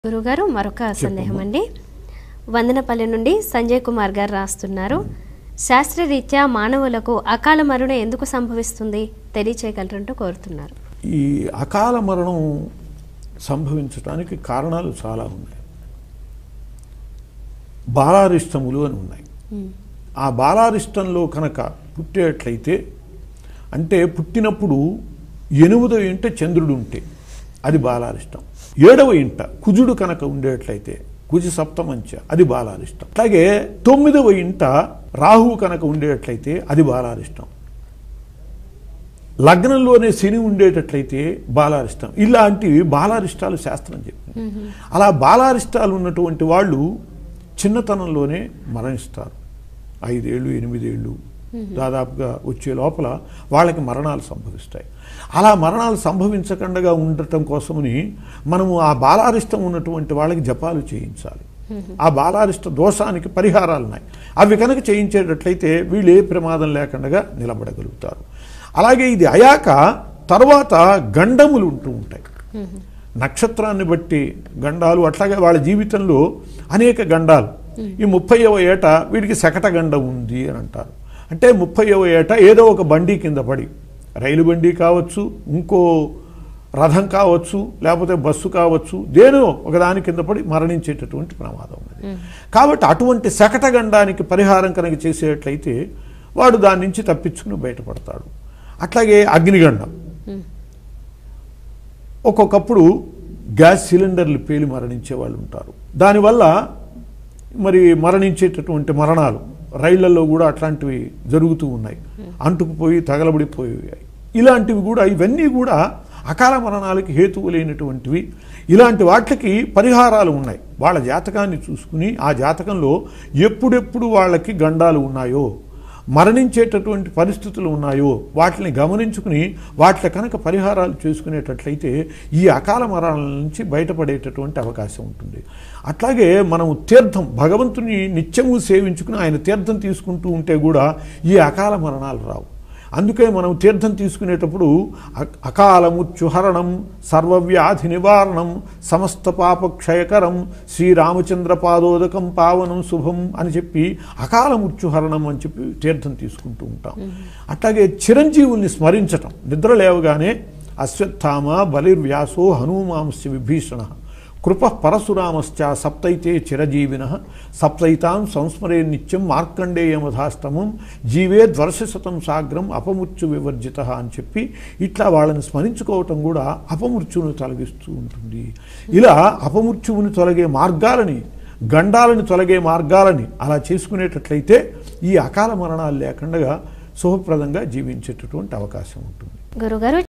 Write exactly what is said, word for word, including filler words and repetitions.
గురుగారు మరొక సందేహం అండి. వందనపల్లి నుండి సంజయ్ కుమార్ గారు రాస్తున్నారు. శాస్త్రరీత్యా మానవులకు అకాల మరణం ఎందుకు సంభవిస్తుంది తెలియచేయగలరంటూ కోరుతున్నారు. ఈ అకాల మరణం సంభవించడానికి కారణాలు చాలా ఉన్నాయి. బాలారిష్టములు అని ఉన్నాయి. ఆ బాలారిష్టంలో కనుక పుట్టేట్లయితే, అంటే పుట్టినప్పుడు ఎనిమిదవ ఇంట చంద్రుడు ఉంటే అది బాలారిష్టం, ఏడవ ఇంట కుజుడు కనుక ఉండేట్లయితే కుజ సప్తమంచ అది బాలారిష్టం, అలాగే తొమ్మిదవ ఇంట రాహువు కనుక ఉండేట్లయితే అది బాలారిష్టం, లగ్నంలోనే శని ఉండేటట్లయితే బాలారిష్టం. ఇలాంటివి బాలారిష్టాలు శాస్త్రం చెప్పింది. అలా బాలారిష్టాలు ఉన్నటువంటి వాళ్ళు చిన్నతనంలోనే మరణిస్తారు. ఐదేళ్ళు ఎనిమిదేళ్ళు దాదాపుగా వచ్చే లోపల వాళ్ళకి మరణాలు సంభవిస్తాయి. అలా మరణాలు సంభవించకుండా ఉండటం కోసమని మనము ఆ బాలారిష్టం ఉన్నటువంటి వాళ్ళకి జపాలు చేయించాలి. ఆ బాలారిష్ట దోషానికి పరిహారాలు ఉన్నాయి. అవి కనుక చేయించేటట్లయితే వీళ్ళు ఏ ప్రమాదం లేకుండా నిలబడగలుగుతారు. అలాగే ఇది అయాక తర్వాత గండములు ఉంటూ ఉంటాయి. నక్షత్రాన్ని బట్టి గండాలు, అట్లాగే వాళ్ళ జీవితంలో అనేక గండాలు. ఈ ముప్పైవ ఏట వీడికి శకట గండం ఉంది అని అంటారు. అంటే ముప్పైవ ఏట ఏదో ఒక బండి కింద పడి, రైలు బండి కావచ్చు, ఇంకో రథం కావచ్చు, లేకపోతే బస్సు కావచ్చు, దేనో ఒకదాని కింద పడి మరణించేటటువంటి ప్రమాదం ఉన్నది. కాబట్టి అటువంటి శకట గండానికి పరిహారం కనుక చేసేట్లయితే వాడు దాని నుంచి తప్పించుకుని బయటపడతాడు. అట్లాగే అగ్నిగండం, ఒక్కొక్కప్పుడు గ్యాస్ సిలిండర్లు పేలి మరణించే వాళ్ళు ఉంటారు. దానివల్ల మరి మరణించేటటువంటి మరణాలు రైళ్లలో కూడా అట్లాంటివి జరుగుతూ ఉన్నాయి. అంటుకుపోయి తగలబడిపోయాయి. ఇలాంటివి కూడా, ఇవన్నీ కూడా అకాల మరణాలకి హేతువు లేనటువంటివి. ఇలాంటి వాటికి పరిహారాలు ఉన్నాయి. వాళ్ళ జాతకాన్ని చూసుకుని ఆ జాతకంలో ఎప్పుడెప్పుడు వాళ్ళకి గండాలు ఉన్నాయో, మరణించేటటువంటి పరిస్థితులు ఉన్నాయో వాటిని గమనించుకుని వాటి కనుక పరిహారాలు చేసుకునేటట్లయితే ఈ అకాల మరణాల నుంచి బయటపడేటటువంటి అవకాశం ఉంటుంది. అట్లాగే మనం తీర్థం, భగవంతుని నిత్యము సేవించుకుని ఆయన తీర్థం తీసుకుంటూ ఉంటే కూడా ఈ అకాల మరణాలు రావు. అందుకే మనం తీర్థం తీసుకునేటప్పుడు అకాలముచ్చుహరణం సర్వవ్యాధి నివారణం సమస్త పాపక్షయకరం శ్రీరామచంద్ర పాదోదకం పావనం శుభం అని చెప్పి అకాలముచ్చుహరణం అని చెప్పి తీర్థం తీసుకుంటూ ఉంటాం. అట్లాగే చిరంజీవుల్ని స్మరించటం, నిద్ర లేవగానే అశ్వత్థామ బలిర్వ్యాసో హనుమాంశ్చ విభీషణ కృప పరశురామశ్చ సప్తైతే చిరజీవిన సప్తైతాం సంస్మరే నిత్యం మార్కండేయమధాస్తమం జీవేద్వర్షశతం సాగ్రం అపమృత్యు వివర్జిత అని చెప్పి ఇట్లా వాళ్ళని స్మరించుకోవటం కూడా అపమృత్యువును తొలగిస్తూ ఉంటుంది. ఇలా అపమృత్యువుని తొలగే మార్గాలని, గండాలని తొలగే మార్గాలని అలా చేసుకునేటట్లయితే ఈ అకాల మరణాలు లేకుండా శుభప్రదంగా జీవించేటటువంటి అవకాశం ఉంటుంది. గురుగారు